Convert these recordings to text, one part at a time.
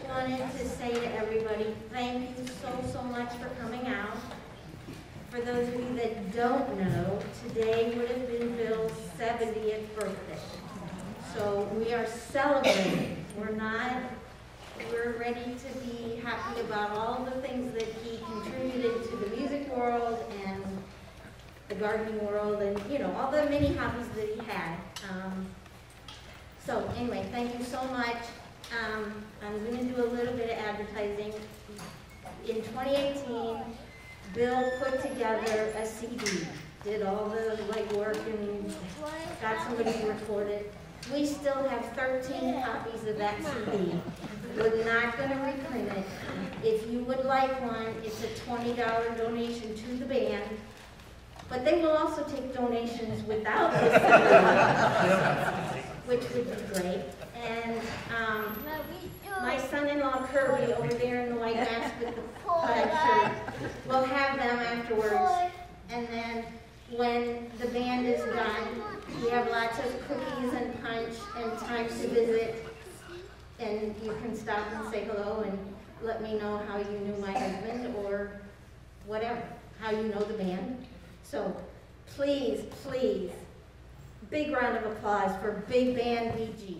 wanted to say to everybody, thank you so much for coming out. For those of you that don't know, today would have been Bill's 70th birthday. So we are celebrating. We're ready to be happy about all the things that he contributed to the music world and the gardening world and, you know, all the many hobbies that he had. So anyway, thank you so much. I'm going to do a little bit of advertising. In 2018, Bill put together a CD, did all the legwork and got somebody to record it. We still have 13 copies of that CD. We're not going to reprint it. If you would like one, it's a $20 donation to the band. But they will also take donations without this CD, which would be great. And my son-in-law Kirby over there in the white mask with the plaid shirt, we'll have them afterwards. And then when the band is done, we have lots of cookies and punch and time to visit. And you can stop and say hello and let me know how you knew my husband or whatever, how you know the band. So please, please, big round of applause for Big Band BG.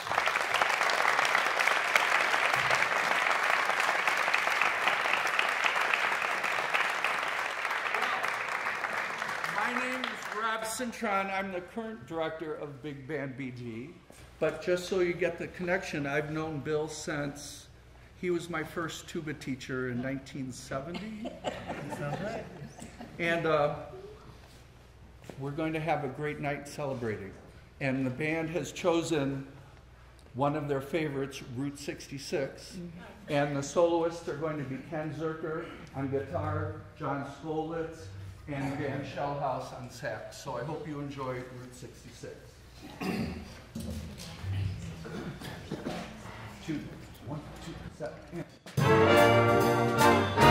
My name is Rob Cintron. I'm the current director of Big Band BG. But just so you get the connection, I've known Bill since he was my first tuba teacher in 1970. Sounds right. And we're going to have a great night celebrating. And the band has chosen one of their favorites, Route 66. And the soloists are going to be Ken Zerker on guitar, John Skolitz, and Dan Shellhouse on sax. So I hope you enjoy Route 66. 2, 1, 2, 7.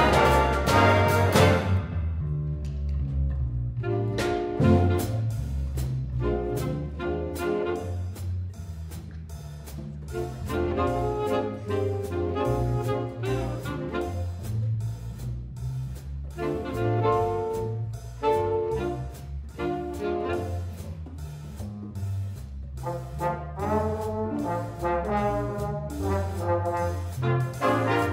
Thank you.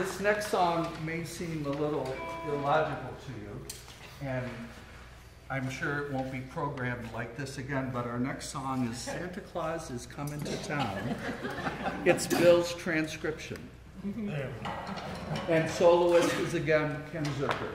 This next song may seem a little illogical to you, and I'm sure it won't be programmed like this again, but our next song is Santa Claus is Coming to Town. It's Bill's transcription. And soloist is again Ken Zucker.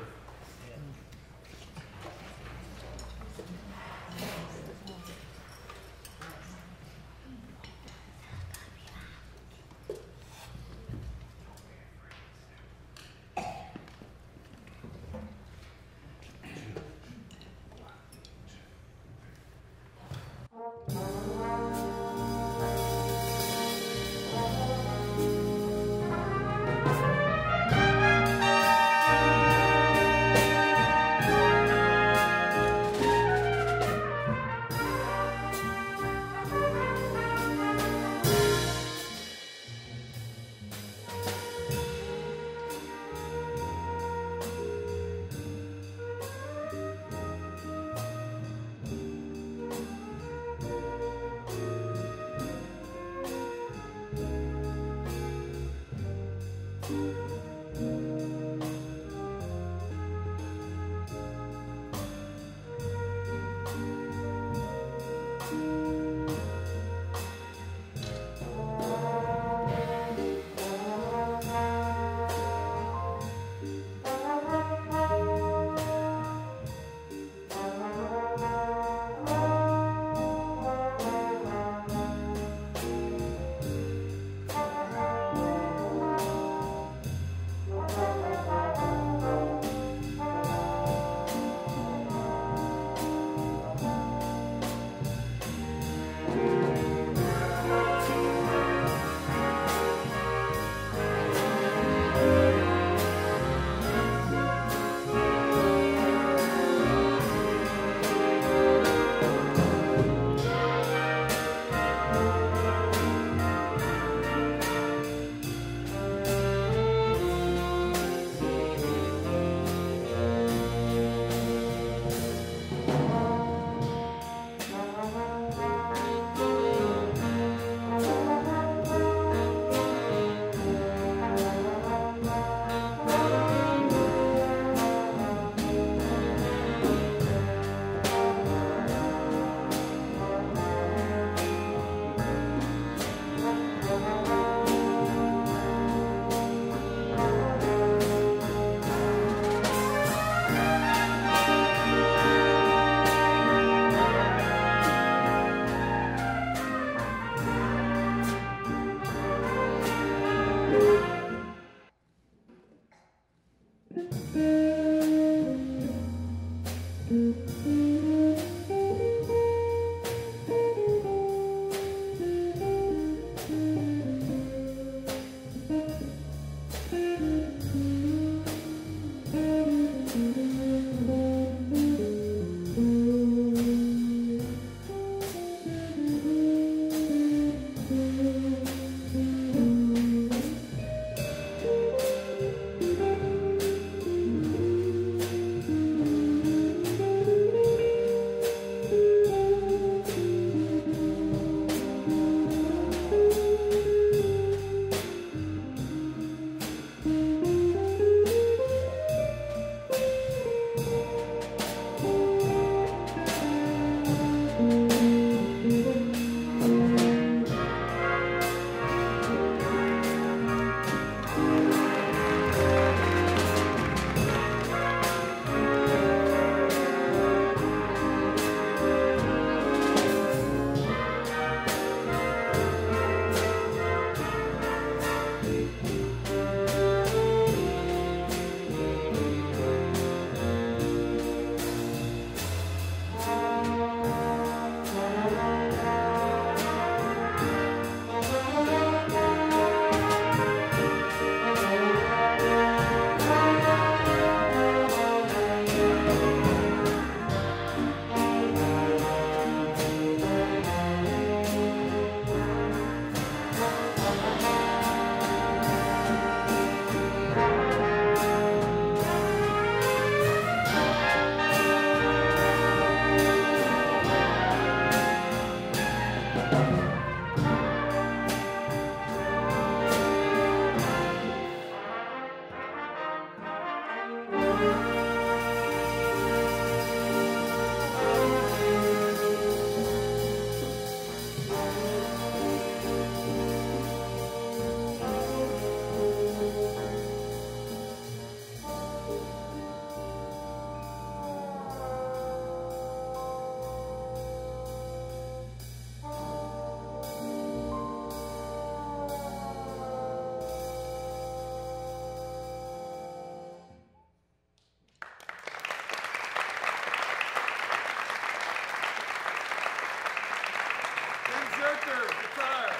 Zerker, guitar.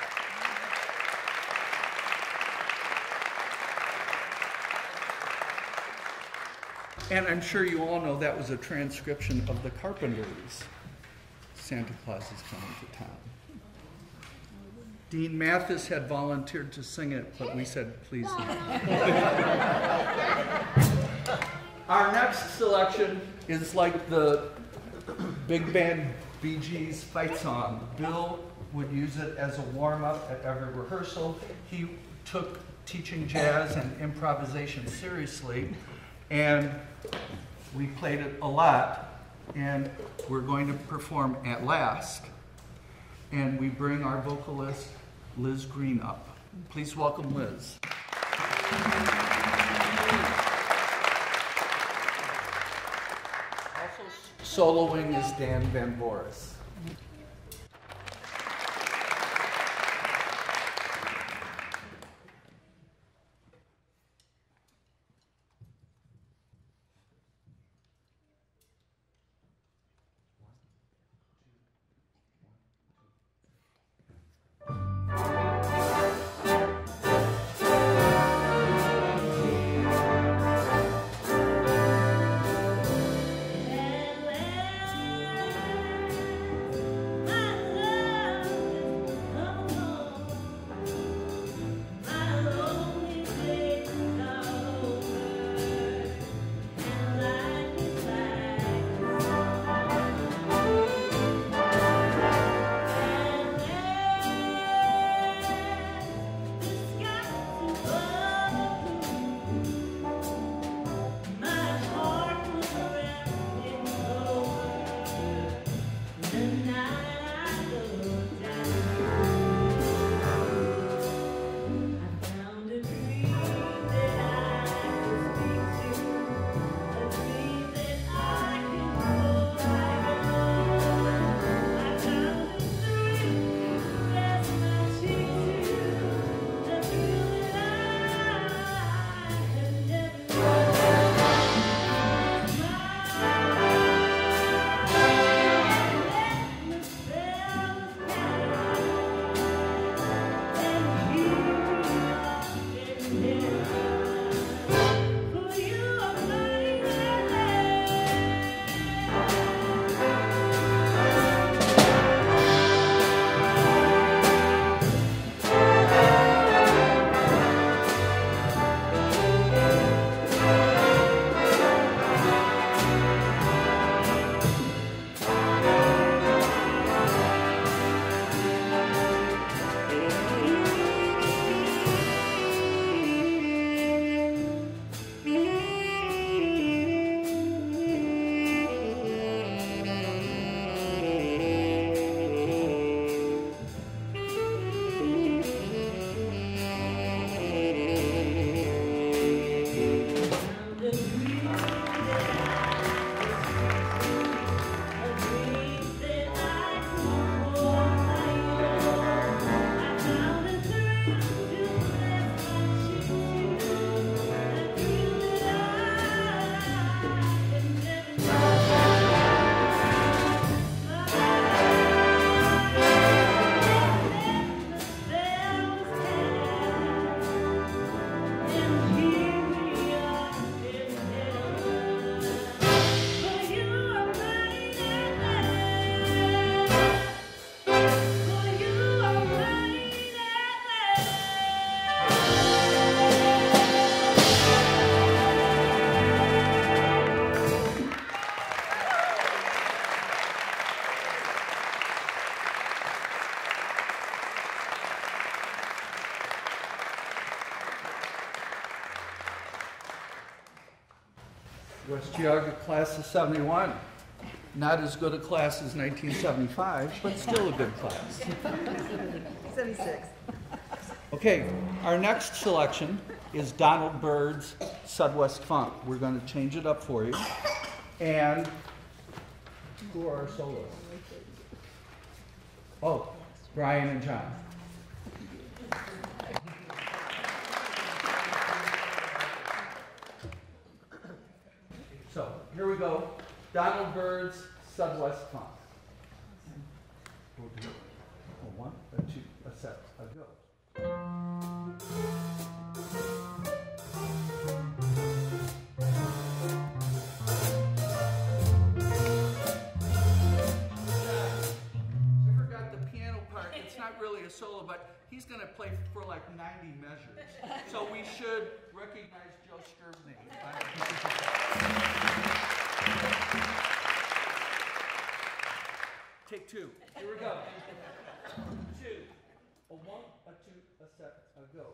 And I'm sure you all know that was a transcription of the Carpenters. Santa Claus is coming to town. Dean Mathis had volunteered to sing it, but we said, please no. Our next selection is like the big band Bee Gees fight song. Bill would use it as a warm-up at every rehearsal. He took teaching jazz and improvisation seriously, and we played it a lot, and we're going to perform At Last. And we bring our vocalist, Liz Green, up. Please welcome Liz. Also soloing is Dan Van Boris. West Geauga class of 71. Not as good a class as 1975, but still a good class. 76. Okay, our next selection is Donald Byrd's Southwest Funk. We're going to change it up for you. And who are our soloists? Oh, Brian and John. So here we go. Donald Byrd's Southwest Funk. Oh, one, a two, a set, a go. I forgot the piano part. It's not really a solo, but he's going to play for like 90 measures. So we should recognize Joe Sterbley. Take two. Here we go. Two. A one, a two, a set, a go.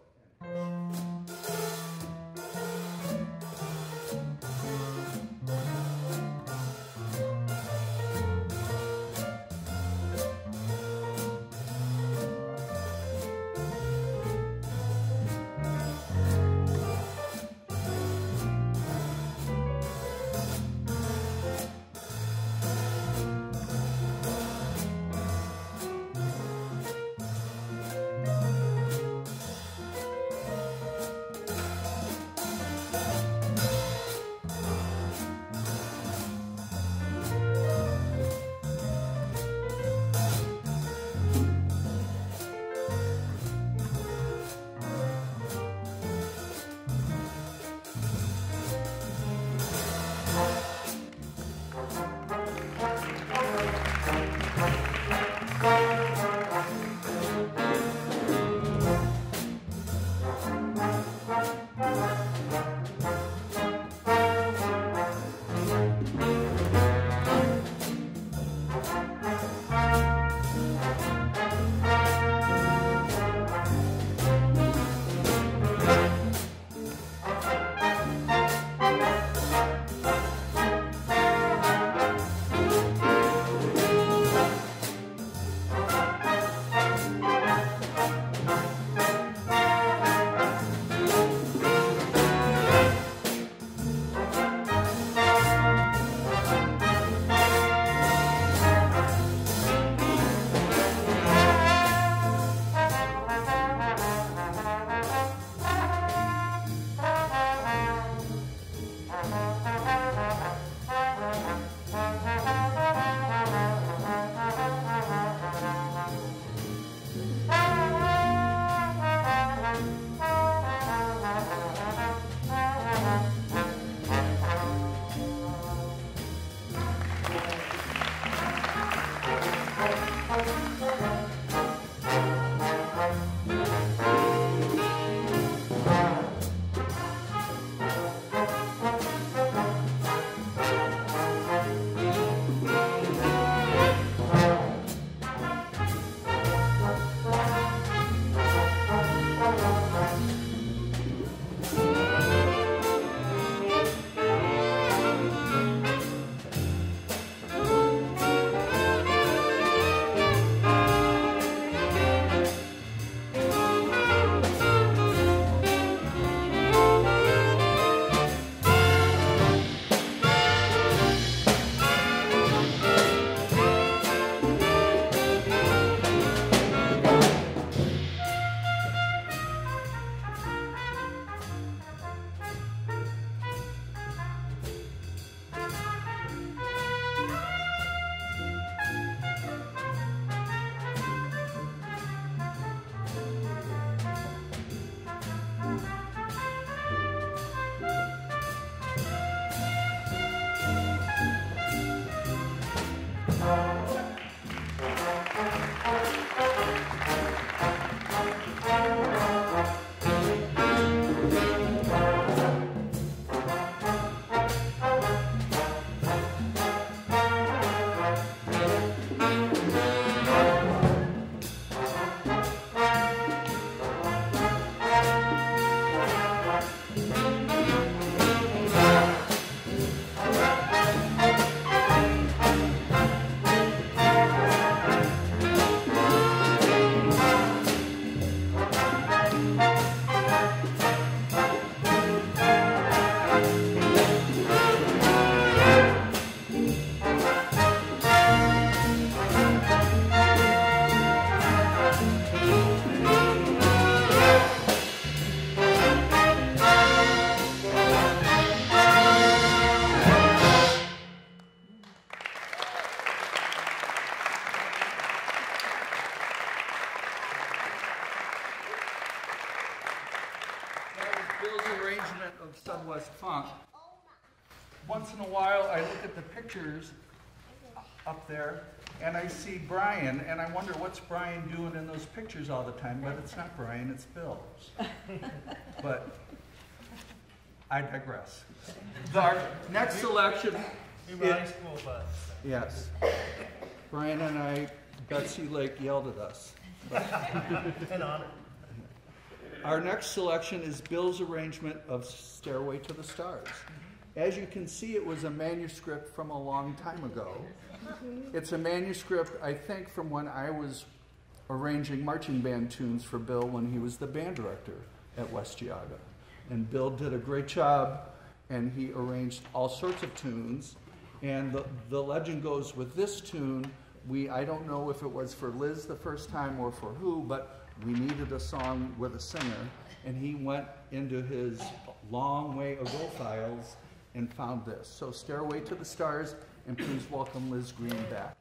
West Funk. Once in a while, I look at the pictures up there, and I see Brian, and I wonder what's Brian doing in those pictures all the time, but it's not Brian, it's Bill. But I digress. Our next selection. We ride school bus. Yes. Brian and I, Betsy Lake yelled at us. An honor. Our next selection is Bill's arrangement of Stairway to the Stars. As you can see, it was a manuscript from a long time ago. It's a manuscript, I think, from when I was arranging marching band tunes for Bill when he was the band director at West Geauga. And Bill did a great job, and he arranged all sorts of tunes. And the legend goes with this tune, I don't know if it was for Liz the first time or for who, but we needed a song with a singer, and he went into his long way ago files and found this. So Stairway to the Stars, and please welcome Liz Green back.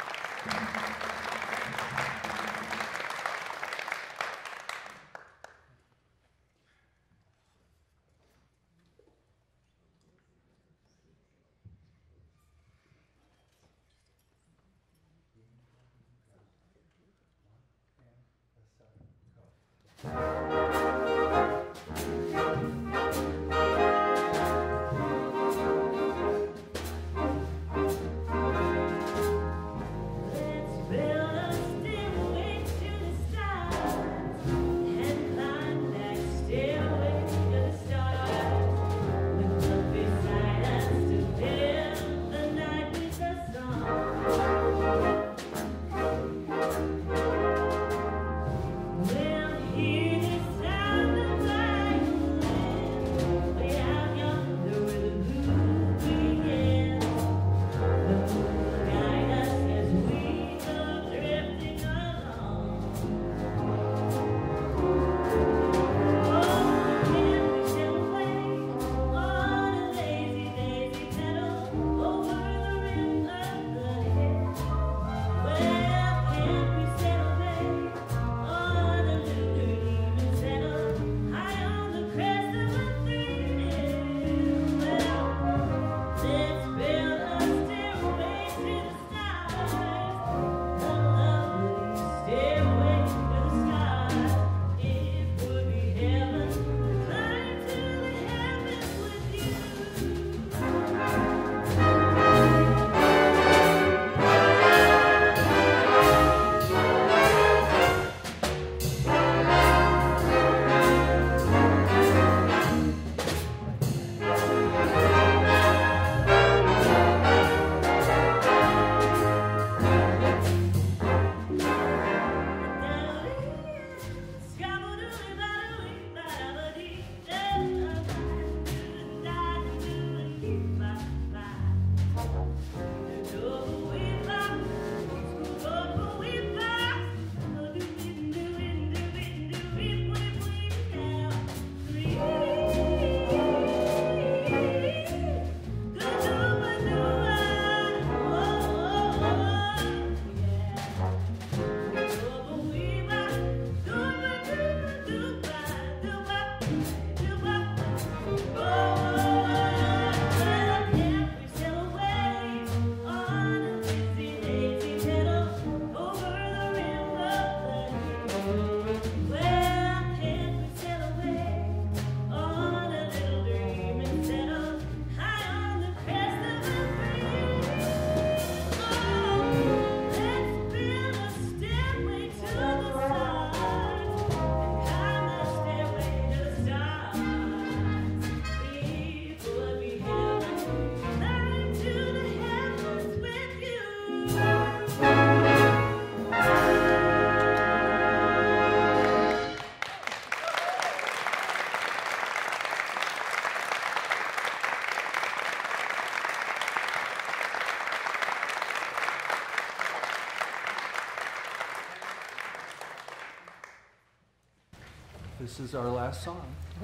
This is our last song.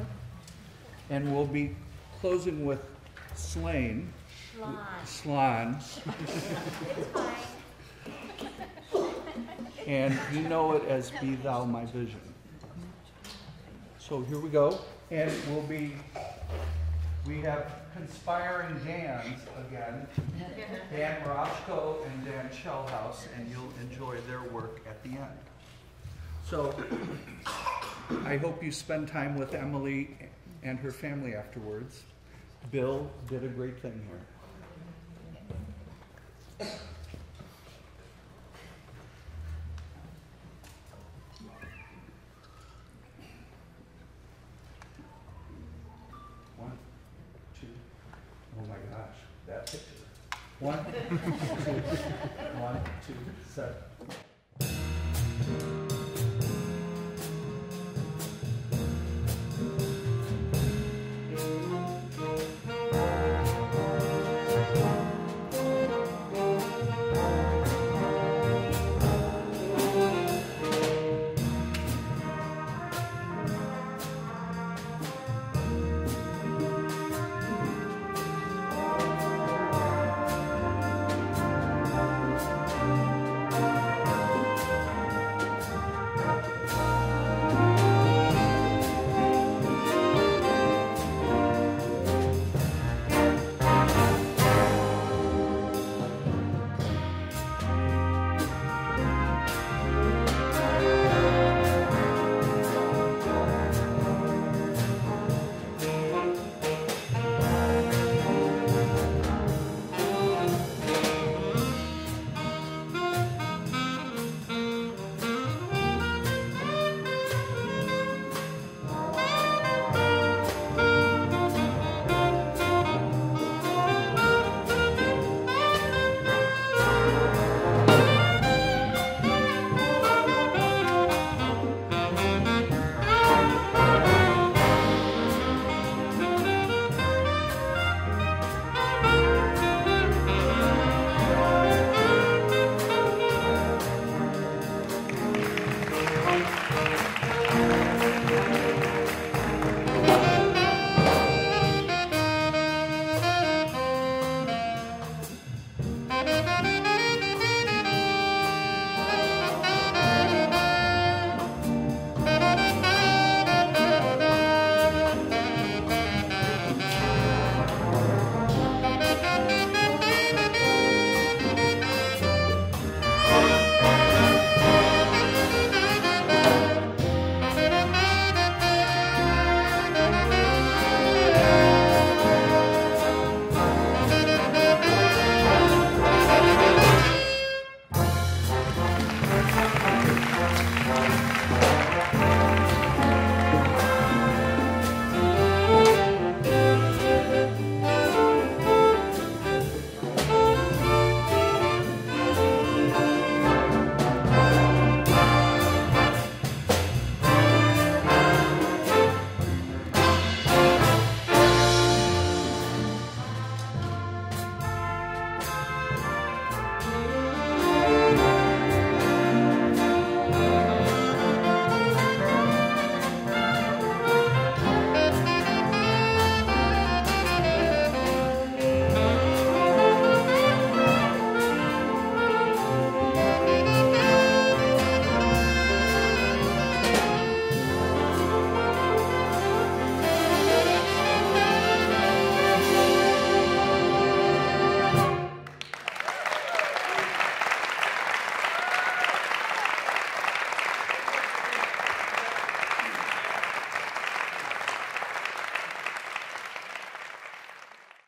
And we'll be closing with Slain. Slan. It's fine. And you know it as Be Thou My Vision. So here we go. And we'll be We have conspiring Dans again, Dan Marashko and Dan Shellhouse, and you'll enjoy their work at the end. So I hope you spend time with Emily and her family afterwards. Bill did a great thing here. One, two, oh my gosh, that picture. One, two, 1, 2, 7.